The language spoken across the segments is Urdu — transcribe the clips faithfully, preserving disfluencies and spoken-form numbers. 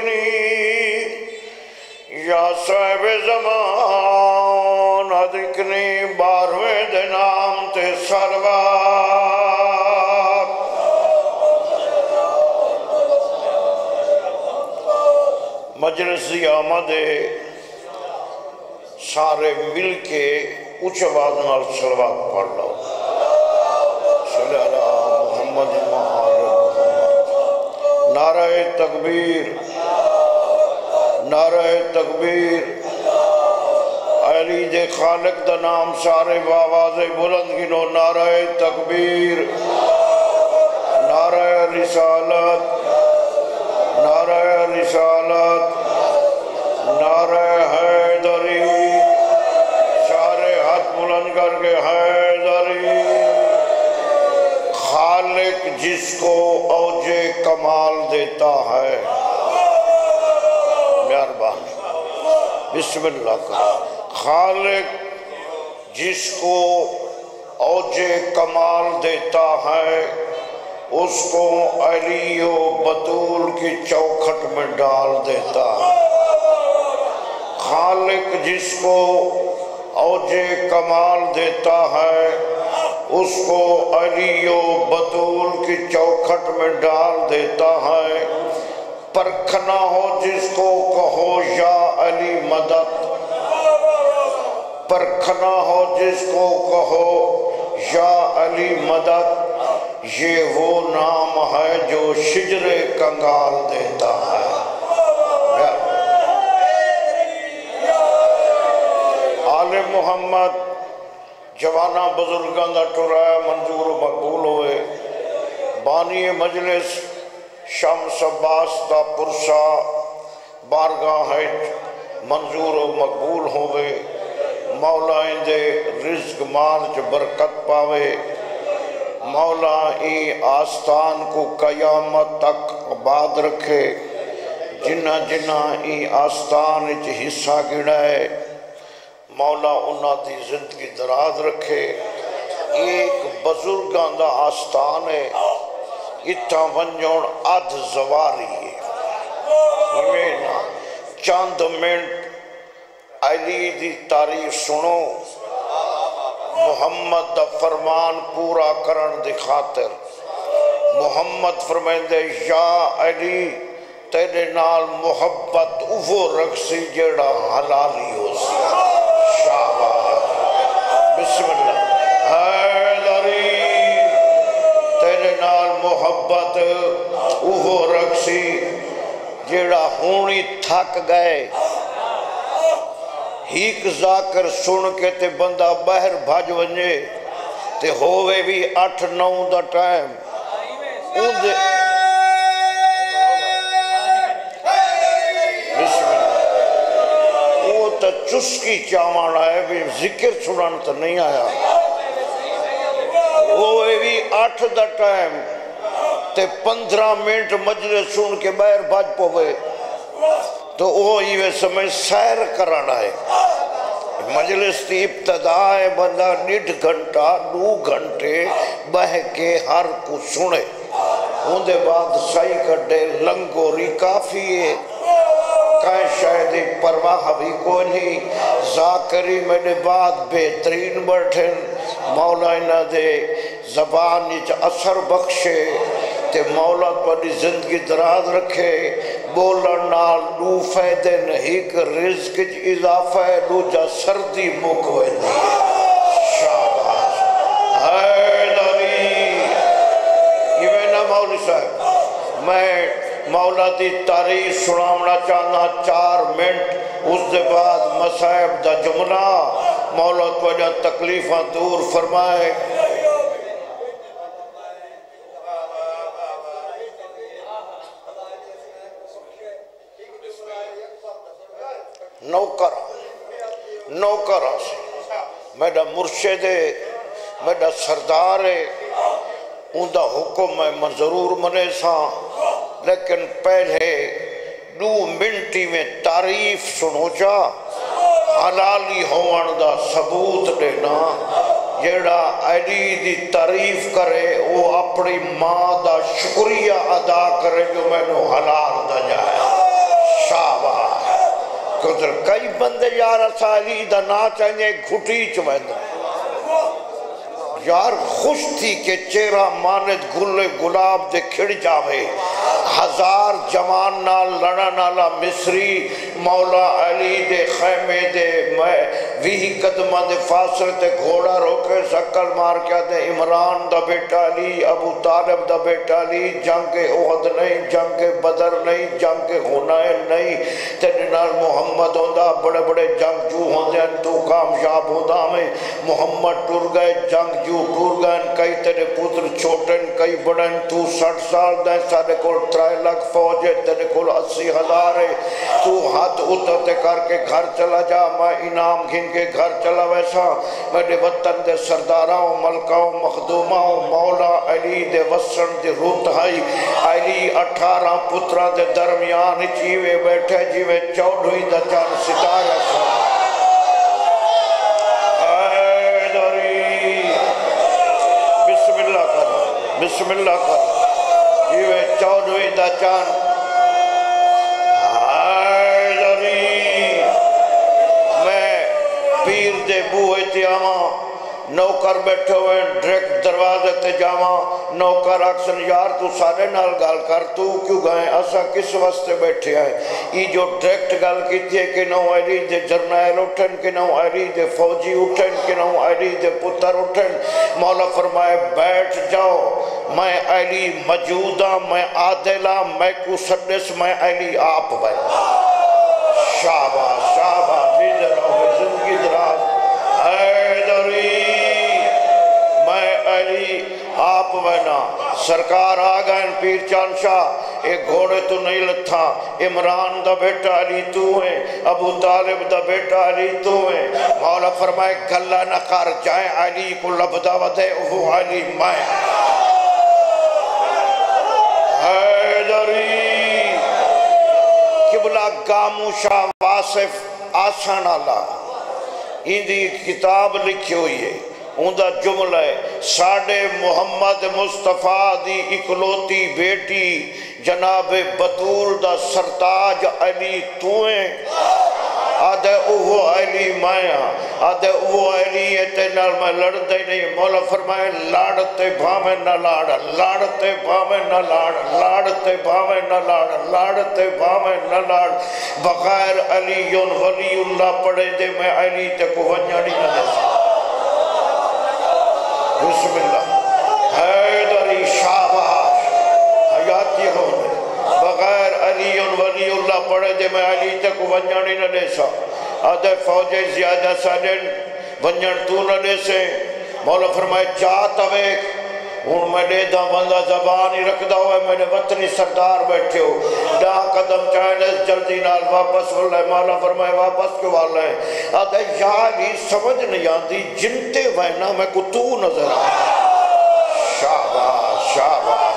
ادرکنی یا صاحب زمان ادرکنی بارویں دے نام تے سلوات مجلس دی آمد سارے مل کے اچھ آواز نال سلوات پڑھ لو صلی اللہ محمد محمد نعرہ تکبیر نعرہ تکبیر علی دے خالق دا نام سارے باواز بلند گنو نعرہ تکبیر نعرہ رسالت نعرہ رسالت نعرہ حیدری سارے ہاتھ بلند کر کے حیدری خالق جس کو اوج کمال دیتا ہے مہربانی بسم اللہ کرو خالق جس کو اوج کمال دیتا ہے اس کو علی و بطول کی چوکھٹ میں ڈال دیتا ہے خالق جس کو اوج کمال دیتا ہے اس کو علی و بطول کی چوکھٹ میں ڈال دیتا ہے پرکھنا ہو جس کو کہو یا علی مدد پرکھنا ہو جس کو کہو یا علی مدد یہ وہ نام ہے جو شجر کنگال دیتا ہے آل محمد جوانہ بزرگاں دا ٹرائے منظور و مقبول ہوئے بانی مجلس شمس عباس دا پرسا بارگاہ ہے منظور و مقبول ہوئے مولا اندے رزق مال چ برکت پاوے مولا ای آستان کو قیامت تک آباد رکھے جنہ جنہ ای آستان چ حصہ گڑائے مولا انہاں دی زندگی دراز رکھے ایک بزرگاں دا آستان ہے اتھا ونجوڑ ادھ زواری ہے چاند منٹ علی دی تعریف سنو محمد دا فرمان پورا کرن دی خاطر محمد فرمائندے یا علی تیرے نال محبت اوہ رکھسی جیڑا حلالی ہو سی شاباش بسم اللہ حیدری تیرے نال محبت اوہ رکھسی جیڑا ہونی تھک گئے ہیک ذاکر سن کے تے بندہ باہر بھاج ونجے تے ہووے بھی اٹھ نو دا ٹائم اوندے بسم اللہ وہ تا چسکی چامان آئے بھی ذکر سنان تا نہیں آیا ہووے بھی اٹھ دا ٹائم تے پندرہ منٹ مجلس سن کے باہر بھاج پوے تو وہ یہ سمجھ سیر کرانا ہے مجلس تی ابتدا ہے بندہ ڈیڑھ گھنٹہ دو گھنٹے بہ کے ہر کو سنے ہوندے بعد سائی کٹے لنگوری کافی ہے کہیں شاید پرواہ بھی کوئی نہیں ذاکری میرے بعد بہترین بیٹھن مولا انہ دے زبان نیچ اثر بخشے تے مولا پڑی زندگی دراز رکھے بولن نال دو فیدے نہیں کہ رزق اضافہ ہے دو جا سردی مکوے دی شاباش حیدری یہ میں نا مولی صاحب میں مولا دی تاریخ سنامنا چاہنا چار منٹ اس دے بعد مصائب دا جملہ مولا توجہ تکلیفہ دور فرمائے نوکر نوکر آسی میڈا مرشد ہے میڈا سردار ہے اندہ حکم ہے میں ضرور منے سا لیکن پہلے دو منٹی میں تعریف سنو چا حلالی ہوان دا ثبوت دینا جیڑا علی دی تعریف کرے وہ اپنی ماں دا شکریہ ادا کرے جو میں نے حلال دا جائے عذر کئی بندے یار اسا علی دا نا چاہیے گھٹی چوہد یار خوش تھی کہ چہرہ ماند گل گلاب دے کھڑ جاوے ہزار جوان نال لڑا نالا مصری مولا علی دے خیمے دے ویہی قدمہ دے فاصل تے گھوڑا روکے شکل مار کیا دے عمران دا بیٹا علی ابو طالب دا بیٹا علی جنگ احد نہیں جنگ بدر نہیں جنگ حنین نہیں تیرے نال محمد ہوندہ بڑے بڑے جنگ جو ہوندے ہیں تو کامیاب ہوندہ میں محمد ٹر گئے جنگ جو ٹر گئے کئی تیرے پتر چھوٹن کئی بڑن تو سٹھ سال دیں سارے کول ترائے لکھ فوج ہے تیرے کول اسی ہزار ہے تو ہاتھ اترتے کر کے گھر چلا جا میں انعام گھن کے گھر چلا ویسا میرے وطن دے سرداراں ملکاں مخدوماں مولا علی دے وسن دے روت ہائی علی اٹھارہ پترہ دے درمیان چیوے بیٹھے جیوے چودھویں دا چار ستارہ سا بسم اللہ کر بسم اللہ کر جیوے چودھویں دا چان حیدری میں پیر دے بوئے تے آواں نوکر بیٹھے ہوئے ڈریکٹ دروازے تے جاواں نوکر اکسن یار تو سارے نال گال کر تو کیوں گئے اسا کس واسطے بیٹھے آئے یہ جو ڈریکٹ گال کیتی ہے کہ نو علی دے جرنائل اٹھن کہ نو علی دے فوجی اٹھن کہ نو علی دے پتر اٹھن مولا فرمائے بیٹھ جاؤ میں علی موجودہ میں عادلہ میں کو سڈس میں علی آپ بھائی شابہ شابہ دیدر رہو زندگی دراز حیدری میں علی آپ بنا سرکار آگئن پیر چاند شاہ ایک گھوڑے تو نہیں لتھا عمران دا بیٹا علی تو ہیں ابو طالب دا بیٹا علی تو ہیں مولا فرمائے گلہ نہ کر جائیں علی کو لبدا ودے وہ علی میں حیدری قبلہ گامو شاہ واصف آسان اللہ ہندی کتاب لکھی ہوئی ہے اندہ جملہ ہے ساڑھے محمد مصطفیٰ دی اکلوتی بیٹی جناب بطول دا سرتاج علی تویں آدھے اوہ علی مایا آدھے اوہ علی تے نال میں لڑتے نہیں مولا فرمائے لاڑتے بھامے نہ لاڑ لاڑتے بھامے نہ لاڑ لاڑتے بھامے نہ لاڑ لاڑتے بھامے نہ لاڑ بغیر علیون ولی اللہ پڑھے دے میں علی تے کو ونجاڑی نہ دے بسم اللہ حیدری شاباش حیاتی ہونے بغیر علی ولی اللہ پڑھے دے میں علی تک ونجانی نہ دے سا آدھے فوجے زیادہ سالن ونجن تو نہ دے سے مولا فرمائے چاہتا ویک ہون میں دے دا بندہ زبان ہی رکھ دا ہوئے میں نے وطنی سردار بیٹھے ہو ڈا قدم چاہنے جلدی نال واپس واللہ مولا فرمائے واپس کیوں والا ہے آدھے یا علی سمجھ نہیں آندی جنتے وینا میں کو تو نظر آئے شاباش شاباش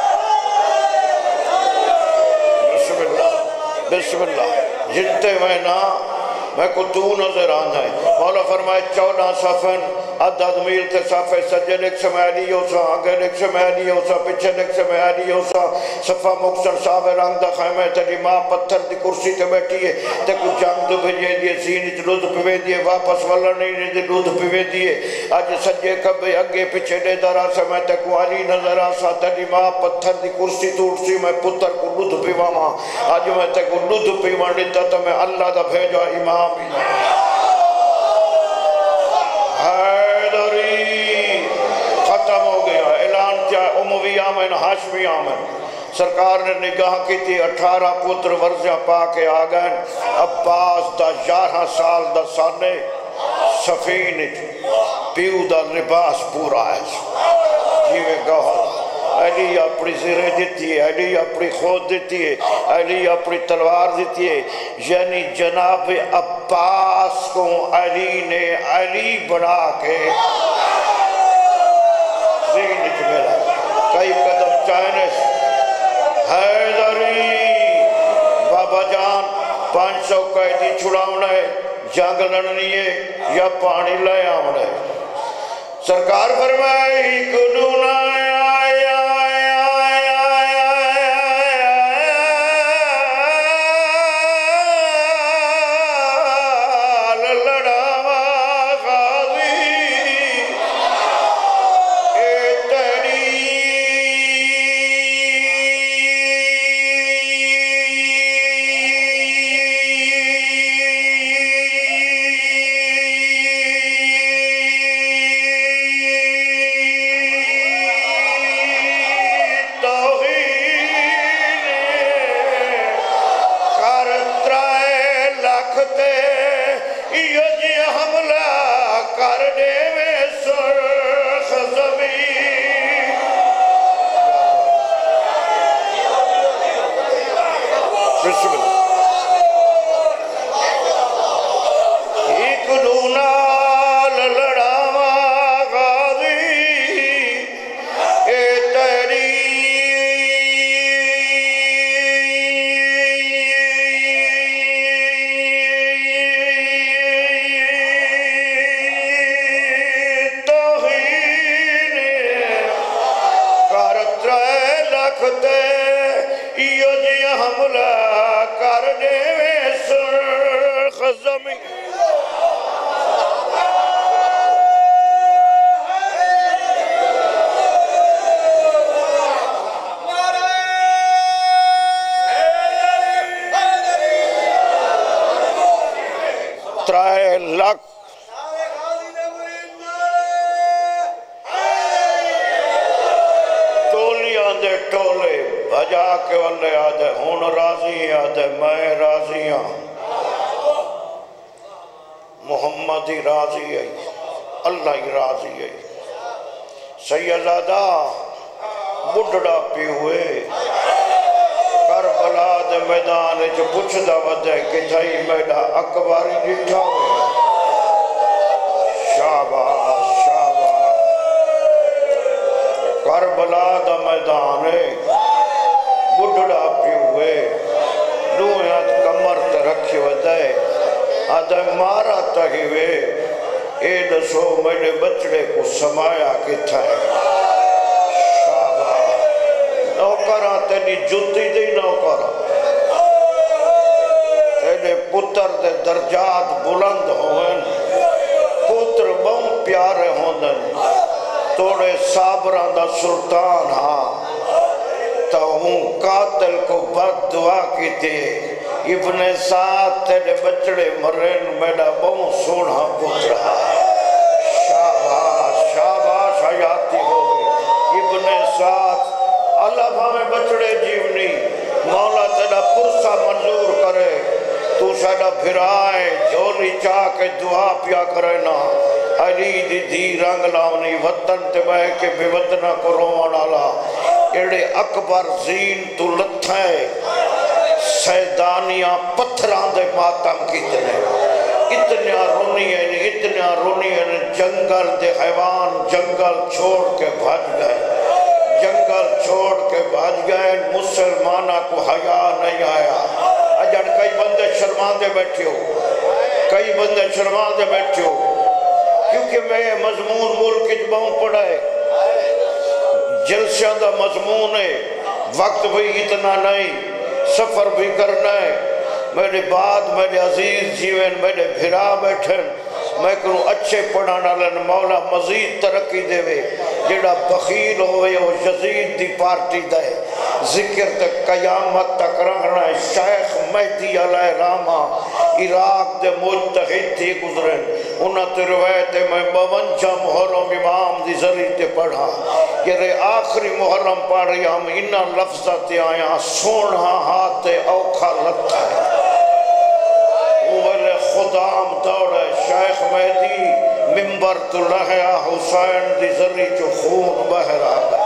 بسم اللہ بسم اللہ جنتے وینا میں کو تو نظر آنا ہے مولا فرمائے چودہ صفن عدد میل تے صفحے سجے لکھ سے میں علی ہوسا آگے لکھ سے میں علی ہوسا پچھے لکھ سے میں علی ہوسا صفحہ مقصر صاحب رنگ دا خیمہ تیری ماں پتھر دی کرسی تے بیٹھی ہے تے کچھ جنگ دو بھجے دیئے سینچ لود پوے دیئے واپس والا نہیں دی لود پوے دیئے آج سجے کبھے اگے پچھے دے درا سے میں تے کو علی نظر آسا تیری ماں پتھر دی کرسی توڑ سی میں پتر کو لود پیوا ماں آج میں تے کو لود پیوا دیتا تو میں اللہ دا بھیجا امام حیدری ختم ہو گیا اعلان کیا اموی آمن ہاشمی آمن سرکار نے نگاہ کی تھی اٹھارہ پتر ورزیاں پاکے آگئن عباس دا یارہ سال دا سانے سفین پیو دا لباس پورا ہے جیوے گوھر علی اپنی زرے دیتی ہے علی اپنی خود دیتی ہے علی اپنی تلوار دیتی ہے یعنی جناب عباس کو علی نے علی بنا کے زینت ملا کئی قدم چاہنے حیدری بابا جان پانچ سو قیدی چھڑاؤنا ہے جنگ لڑنی ہے یا پانی لے آمنا ہے سرکار فرمائے کنونا آیا بسم اللہ ایک دونال لڑاوا غازی اے تیری توہین کر ترے لکھتے ایو جی حملہ کرنے میں سرخ زمین ترائے لکھ ٹولیاں دے ٹولے بھجا کے والے آدھے ہون راضی آدھے میں راضی ہوں محمد ہی راضی ہے اللہ ہی راضی ہے سیدادہ بڑھڑا پی ہوئے کربلا دے میدان جو پچھ دا ودے کہ تھائی میڈا اکباری جٹھا ہوئے شاباش شاباش کربلا دا میدان بڑھڑا پی ہوئے دویات کمر تے رکھی ودے آدھے مارا تہیوے اے دسو میرے بچڑے کو سمایا کتھا ہے شاباش نوکرہ تیری جتی دی نوکرہ تیرے پتر دے درجات بلند ہوئن پتر بہت پیارے ہوندن توڑے صابران دا سلطان ہاں تو ہوں قاتل کو بد دعا کی تھی ابن ساتھ تیرے بچڑے مرین میڈا بہت سونا پتر ہے شاباش شاباش حیاتی ہوگی ابن ساتھ اللہ بھامے بچڑے جیونی مولا تیرا پرسہ منظور کرے تو سیدہ بھرائے جولی چاہ کے دعا پیا کرے نا علی دی دی رنگ لاؤنی وطن تے بہ کے بے وطنہ کو روان آلا ایڑے اکبر زین تو لتھائے سیدانیاں پتھران دے ماتم کتنے اتنیا رونی ہیں اتنیا رونی ہیں جنگل دے حیوان جنگل چھوڑ کے بھاج گئے جنگل چھوڑ کے بھاج گئے مسلمانہ کو حیا نہیں آیا اجڑ کئی بندے شرمان دے بیٹھے ہو کئی بندے شرمان دے بیٹھے ہو کیونکہ میں مضمون ملک جباؤں پڑھا ہے جلسہ دا مضمون ہے وقت بھی اتنا نہیں سفر بھی کرنا ہے میرے بعد میرے عزیز جیوین میرے بھرا بیٹھن میں کروں اچھے پڑھانا لن مولا مزید ترقی دے وے جڑا بخیل ہوئے وہ یزید دی پارٹی دے ذکر تک قیامت تک رہنا ہے شیخ مہدی علیہ رامہ عراق دے متحد تھی گزرن انہاں تے روایت میں بونجا محرم امام دی ذریع تے پڑھا یہ رے آخری محرم پڑھ رہی ہم انہاں لفظات آیا سونا ہاتھ اوکھا لگتا ہے اوہلے خدام دوڑے شیخ مہدی ممبر تو لہیا حسین دی ذریع جو خون بہرا ہے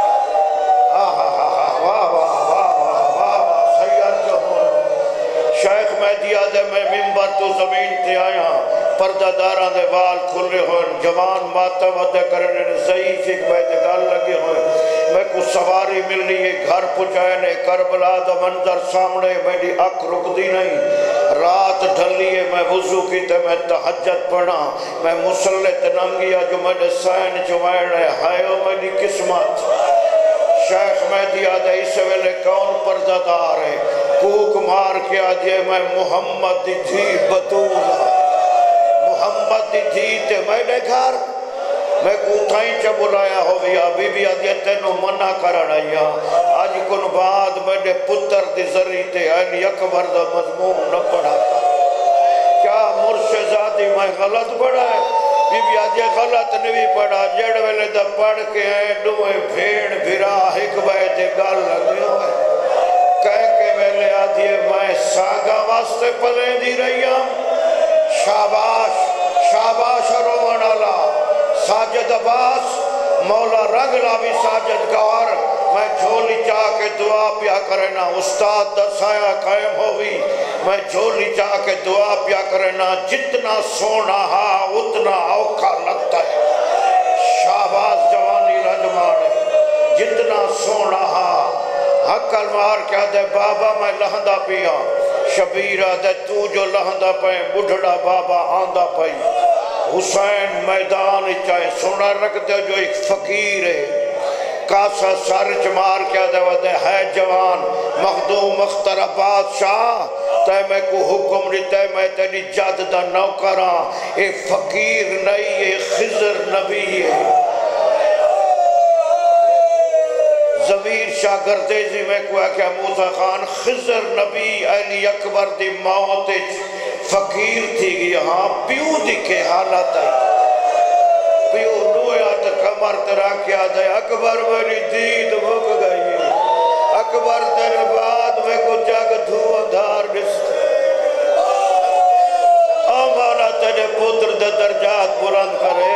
آہا واہ واہ واہ واہ واہ سید جو ہوں شیخ مہدی آدھے میں ممبر تو زمین تے آیا پردہ داران دے بال کھلے ہوئے جوان ماتا ودے کرنے ضعیف ایک بیتے گال لگے ہوئے میں کو سواری مل رہی ہے گھر پچھائے نے کربلا دا منظر سامنے میری اک رک دی نہیں رات ڈھلی ہے میں وضو کی تے میں تحجت پڑھا میں مسلط ننگیا جو میرے سین چوائے رہے ہائیو میری قسمت شیخ مہدی آدھے اس ویلے کون پردہ دار ہے کوک مار کے آدھے میں محمد دی تھی بطولہ محمد دی تھی تے میرے گھر میں کوتھائیں چا بلایا ہویا بی بی آدھے تینو منع کرنا یا آج کن بعد میرے پتر دی ذریع تے این اکبر دا مضمون نہ پڑھا کیا مرشزادی میں غلط پڑھا ہے بی بی آدھے غلط نہیں پڑھا جڑ ویلے دا پڑھ کے ہیں دوئے بھیڑ بھرا ایک بیتے گال لگے ہوئے کہہ کے ویلے آدھے میں ساگا واسطے پلیں دی رہی ہوں شاباش شاباش روان اللہ ساجد عباس مولا رنگ لاوی ساجد گوار میں جھولی چاہ کے دعا پیا کرنا استاد دا سایہ قائم ہوئی میں جھولی چاہ کے دعا پیا کرنا جتنا سونا ہا اتنا اوکھا لگتا ہے شاباز جوانی رجمان جتنا سونا ہا حقل مار کیا دے بابا میں لہندہ پیا شبیرہ دے تو جو لہندہ پائیں بڑھڑا بابا آندہ پائیں حسین میدان چاہے سونا رکھ دے جو ایک فقیر ہے کاسا سر چمار کیا دے ودے ہے جوان مخدوم مختر بادشاہ تے میں کو حکم دیتے میں تیری جاد دا نوکران اے فقیر نہیں اے خضر نبی ہے ضمیر شاگردیزی میں کوئی کہ موسیٰ خان خضر نبی علی اکبر دی موت فقیر تھی گی ہاں پیو دکھے حالت ہے پیو نویا تا کمر ترا کیا دے اکبر میری دید بھگ گئی اکبر تیرے بعد میں کو جگ دھو اندھار نستے آمانا تیرے پتر دے درجات بلند کرے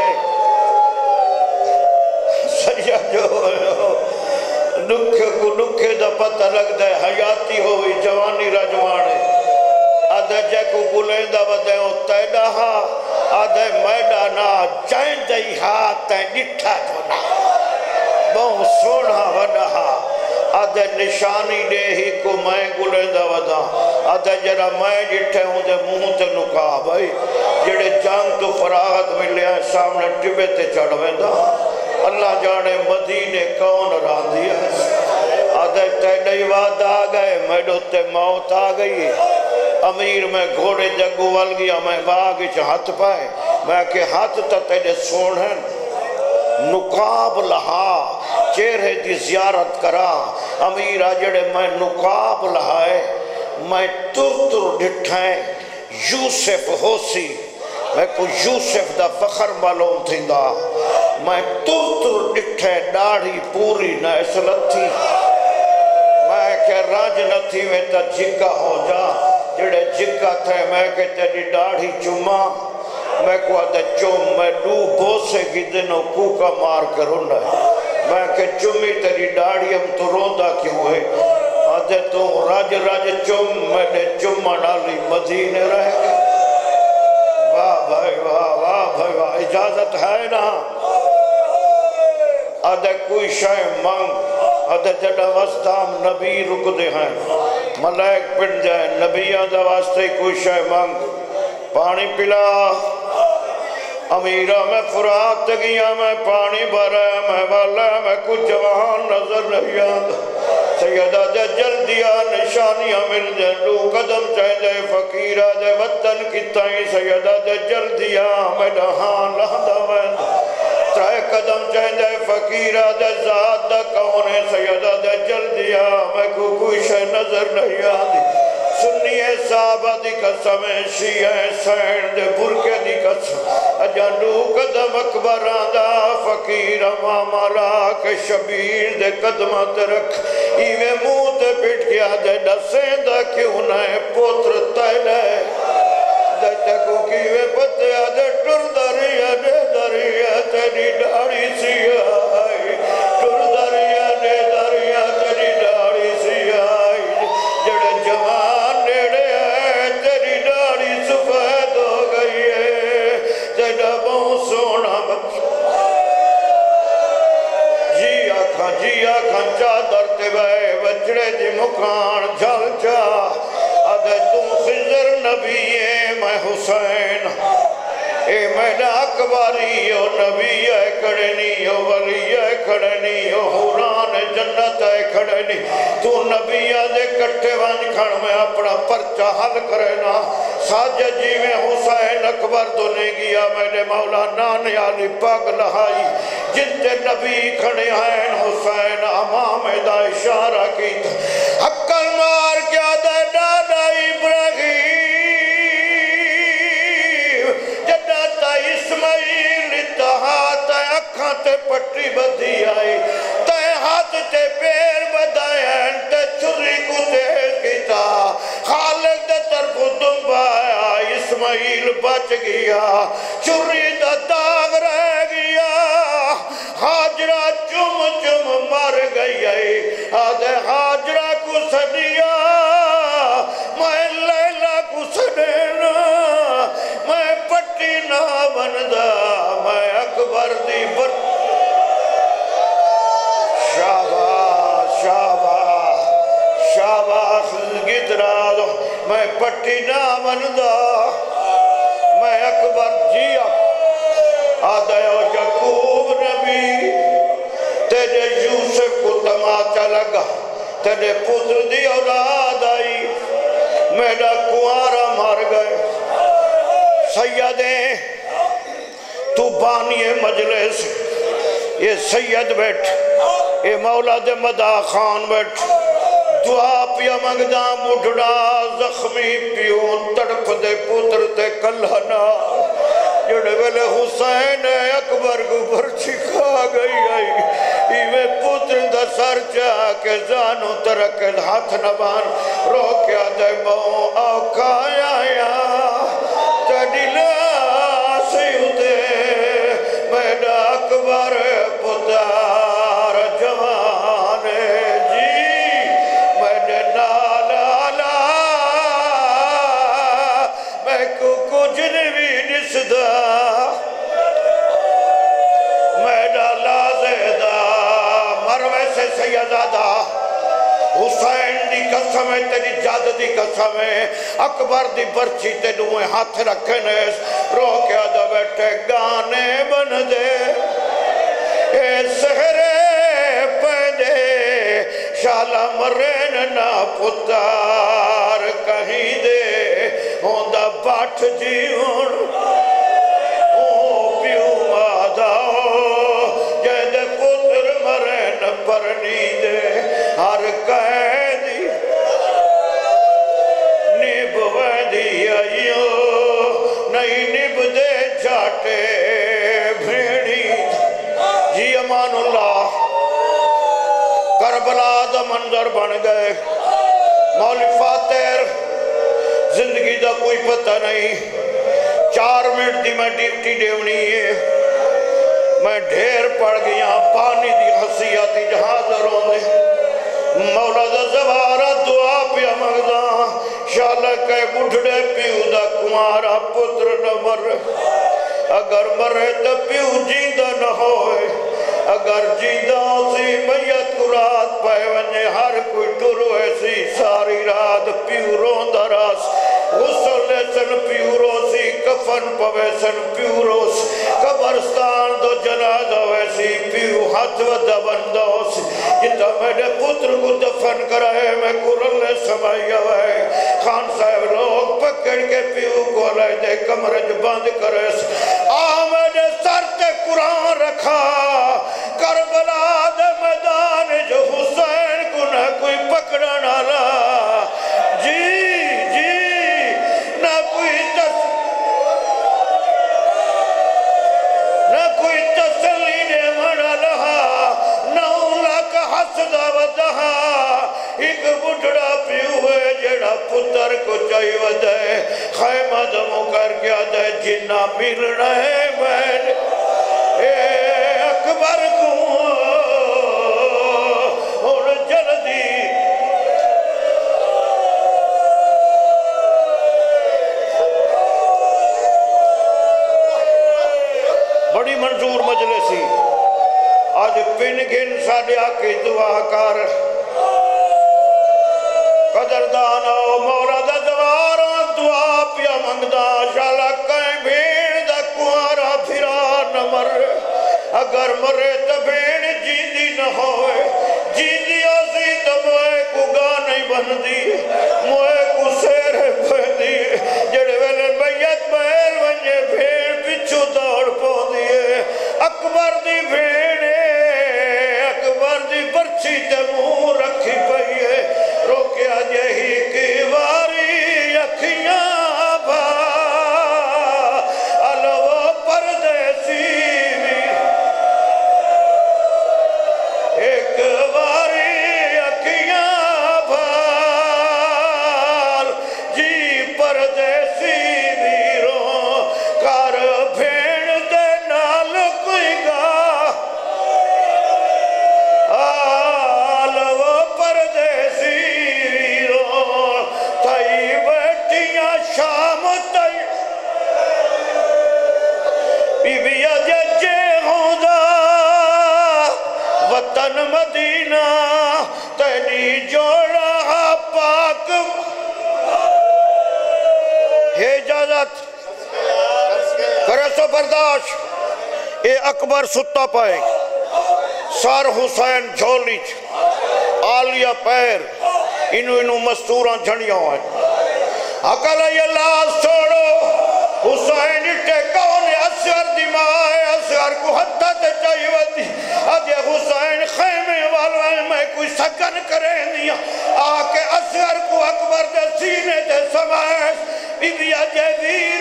سجا جو نکھے کو نکھے دا پتہ لگ دے حیاتی ہوئی جوانی رجوانے آدھے جے کو بلندہ بدے ہو تیڑا ہا آدھے میڈا نا جائن دئی ہاتھ تے نٹھا جونا بہن سونا وڈا ہا آدھے نشانی دے ہی کو میں گلندہ ودا آدھے جرا میں جٹھے ہوں دے منہ تے نکا بھائی جڑے جان تو فراغت ملے ہیں سامنے ٹبے تے چڑھویں دا اللہ جانے مدینے کون ران دیا آدھے تیڑی وعد آ گئے میڈو تے موت آ گئی امیر میں گھوڑے جگو وال گیا میں باغش ہاتھ پائے میں کہ ہاتھ تا تیڑے سوڑھن نقاب لہا چہرے دی زیارت کرا امیر آجڑے میں نقاب لہائے میں تر تر ڈٹھائیں یوسف ہو سی میں کو یوسف دا فخر معلوم تھی دا میں تر تر ڈٹھے ڈاڑھی پوری نہ اسلت تھی میں کہ راج نہ تھی میں تا جگہ ہو جا جڑے جگہ تھے میں کہ تیری ڈاڑھی چما میں کو آدھے چوم میں دو بوسے کی دنوں کوکا مار کر ہونا ہے میں کہ چمی تیری ڈاڑھی ہم تو روندہ کیوں ہے آدھے تو راج راج چوم میں نے چمہ ڈالی مدینے رہ گئے واہ بھائی واہ واہ بھائی واہ اجازت ہے نا آدھے کوئی شاہ مانگ آدھے جڑا وستام نبی رک دے ہیں ملیک پڑ جائے نبی آدھے واسطے کوئی شاہ مانگ پانی پلا امیرہ میں فرات گیا میں پانی بھرا میں والا میں کچھ جوان نظر نہیں آدھا سیدہ دے جلدیا نشانیاں مل جائے دو قدم چاہے جائے فقیرہ دے وطن کی تائیں سیدہ دے جلدیا میں ڈہان لہدہ میں ترائے قدم چاہے جائے فقیرہ دے ذات دا کونے سیدہ دے جلدیا میں کو کوئی شے نظر نہیں آدھی سنیے صحابہ دی قسم شیعہ سین دے برکے دی قسم اجانو قدم اکبر آدھا فقیر مامالا کے شبیر دے قدمت رکھ ایوے منہ تے بٹ گیا دے ڈسیں دا کیوں نئے پوتر تیلے دے تکو کیوے پتے آدھے ٹر دریا دے دریا تیری ڈاڑی سی آئی ٹر دریا دے دریا تیری ڈاڑی سی آئی جڑے جوان نیڑے آئے تیری ڈاڑی سفید ہو گئی ہے تیڑا بہت سونا بچہ جی آکھاں جی آکھاں چادر تے بے بچڑے دی مکان جھل جا آدھے تم خضر نبی ہے میں حسین اے میڈا اکباری ہو نبی ہے کھڑنی ہو ولی ہے کھڑنی ہو حوران جنت ہے کھڑنی تو نبی آدھے کٹھے وانج کھڑ میں اپنا پرچہ حل کرنا ساجد جی میں حسین اکبر دنے گیا میرے مولا نان علی پاک لہائی جن تے نبی کھڑے ہیں حسین امام دا اشارہ کی حقل مار کیا دے دادا ابراہیم جداتا اسماعیل اتحاد اکھاں تے پٹی بدھی آئی تے ہاتھ تے پیر بدائیں تے چھری کو تیز کیتا خالق دے طرف دم بایا اسماعیل بچ گیا چھری دا داغ رہ گیا حاجرہ چم چم مر گئی آدھے حاجرہ کو سدیا میں لیلہ کو سدینا میں پٹی نہ بندا میں اکبر دی بر شاباش شاباش شاباش گدرا دو میں پٹی نہ بندا میں اکبر جی آدھے یعقوب نبی تیرے یوسف کو تماچا لگا تیرے پتر دی اولاد آئی میرا کنوارا مار گئے سیدیں تو بانی مجلس یہ سید بیٹھ یہ مولا دے مدہ خان بیٹھ دعا پیا مگداں مڈھڑا زخمی پیوں تڑپ دے پتر تے کلہنا جڑے ویلے حسین اکبر کو برچی کھا گئی آئی ایوے پتر دا سر چاہ کے زانو ترک ہاتھ نبان روکیا دے باؤں آقا آیا تیڑی لاسی ہوتے میڈا اکبر پتار جوان جی میڈے نالا میں کو کچھ نہیں نسدا میڈا لازدہ مروے سے سیدادہ حسین دی قسم ہے تیری جاد دی قسم ہے اکبر دی برچی تے نوے ہاتھ رکھنے رو کیا دا بیٹھے گانے بن دے اے سہرے پیدے شالا مرین نا پتار کہیں دے ہوندہ باٹھ جیون او پیو مادہ جیدے پتر مرین پرنی دے ہر قیدی نب ویدی آئیو نہیں نب دے جاٹے بھیڑی جی امان اللہ کربلا دا منظر بن گئے مولی فاتر زندگی دا کوئی پتہ نہیں چار منٹ دی میں ڈیوٹی دیونی ہے میں ڈھیر پڑ گیا پانی دی حسیاتی جہازروں نے مولا دا زوارہ دعا پیا مگداں شالہ کے بڑھڑے پیو دا کمارا پتر نہ مر اگر مرے تو پیو جیندہ نہ ہوئے اگر جیندہ اسی میت کو رات پائے ونجے ہر کوئی ٹرو ایسی ساری رات پیو روندہ راس غسل لیسن پیو روسی کفن پویسن پیو روس قبرستان دو جنازہ ویسی پیو ہاتھ و دبن دوس جتا میرے پتر کو دفن کرائے میں قرل سمائی ہوئے خان صاحب لوگ پکڑ کے پیو کو لائے دے کمرج بند کرس آمد سر تے قرآن رکھا کربلا دے میدان جو حسین کو نہ کوئی پکڑنا لا جی ایک بڑھڑا پیو ہے جڑا پتر کو چاہی ودے خیمہ دمو کر کیا دے جنہ ملنا ہے میں اے اکبر کو اور جلدی بڑی منظور مجلسی آج پن گن ساڑیا کی دعا کر قدردانو مولا دا دوارا دعا پیا منگدا شالا کہیں بھیڑ دا کوارا پھرا نہ مر اگر مرے تو بھیڑ جیدی نہ ہوئے جیدی آسی تو موئے کو گا نہیں بن دی موئے کو سیر بن دی جڑے ویلے میت بہر ونجے بھیڑ پچھو دوڑ پو دیئے اکبر دی بھیڑے اکبر دی برچی تے منہ رکھی پئیے روکیا جہی کی واری اکھیاں بھا علوہ پردیسی بھی ایک واری اکھیاں بھا جوڑا پاک ہے اجازت کرے سو برداشت اے اکبر ستا پائے سار حسین جھولی آلیا پیر انو انو مستوراں جھنیاں ہوئے اکل یہ لاس چھوڑو حسین ٹیکاؤں اسیر دمائے اسیر کو حتی تے چاہیے ہوتی آدھے حسین خیمے والوائے میں کوئی سکن کرے دیا آکے اسیر کو اکبر دے سینے دے سمائے بی بی اجے